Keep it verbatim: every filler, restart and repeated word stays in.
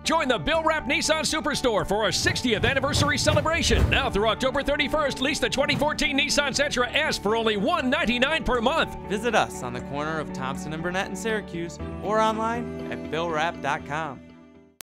Join the Bill Rapp Nissan Superstore for our sixtieth anniversary celebration. Now through October thirty-first, lease the twenty fourteen Nissan Sentra S for only one hundred ninety-nine dollars per month. Visit us on the corner of Thompson and Burnet in Syracuse or online at bill rapp dot com.